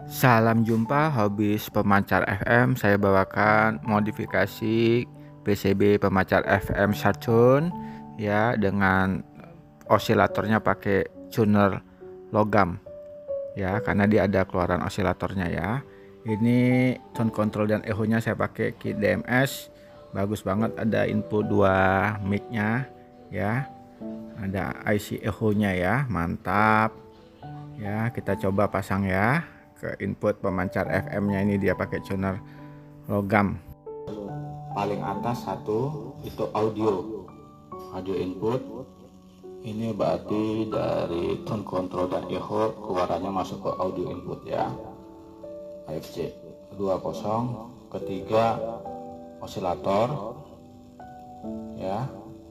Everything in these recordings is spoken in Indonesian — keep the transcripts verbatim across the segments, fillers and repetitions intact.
Salam jumpa Hobis Pemancar F M. Saya bawakan modifikasi P C B pemancar F M Saturn ya, dengan osilatornya pakai tuner logam ya, karena dia ada keluaran osilatornya ya. Ini tone control dan echo-nya saya pakai kit D M S. Bagus banget, ada input dua mic-nya ya. Ada I C echo-nya ya, mantap. Ya, kita coba pasang ya ke input pemancar F M-nya. Ini dia pakai tuner logam. Paling atas satu itu audio, audio input. Ini berarti dari tone control dan echo keluarannya masuk ke audio input ya. A F C dua puluh, ketiga osilator ya,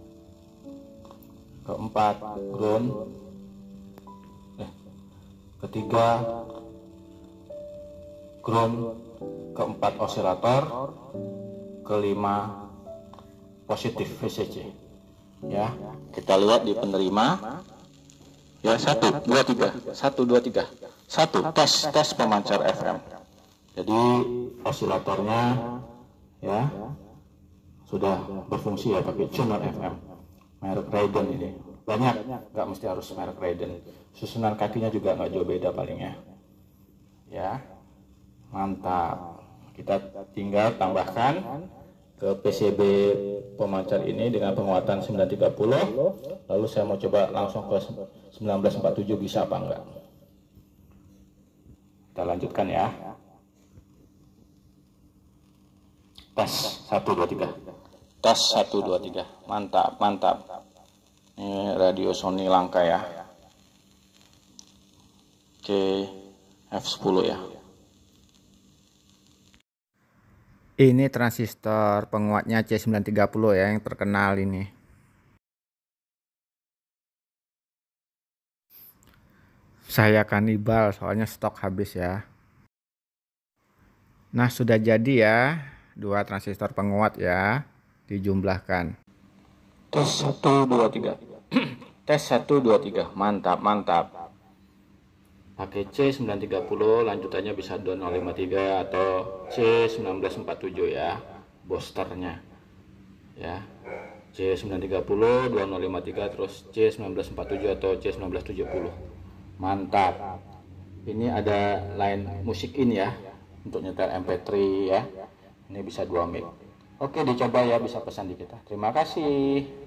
keempat ground, eh, ketiga ground, keempat osilator, kelima positif V C C ya. Kita lihat di penerima ya, satu dua tiga satu dua tiga satu tes tes pemancar F M. Jadi osilatornya ya sudah berfungsi ya, pakai tuner F M merek Raiden. Ini banyak, nggak mesti harus merek Raiden, susunan kakinya juga nggak jauh beda palingnya ya. Mantap. Kita tinggal tambahkan ke P C B pemancar ini dengan penguatan sembilan tiga puluh. Lalu saya mau coba langsung ke sembilan belas empat puluh tujuh, bisa apa enggak. Kita lanjutkan ya. Tes satu dua tiga. Tes satu dua tiga. Mantap, mantap. Ini radio Sony Langka ya. Oke, F sepuluh ya. Ini transistor penguatnya C sembilan tiga puluh ya, yang terkenal ini. Saya kanibal soalnya stok habis ya. Nah, sudah jadi ya dua transistor penguat ya, dijumlahkan. Tes satu dua tiga. Tes satu dua tiga. Mantap, mantap. Pakai C sembilan tiga puluh, lanjutannya bisa dua nol lima tiga atau C sembilan belas empat tujuh ya, boosternya ya. C sembilan tiga puluh, dua nol lima tiga, terus C sembilan belas empat tujuh atau C sembilan belas tujuh puluh. Mantap. Ini ada line musik in ya, untuk nyetel M P tiga ya. Ini bisa dua mic. Oke, dicoba ya, bisa pesan di kita. Terima kasih.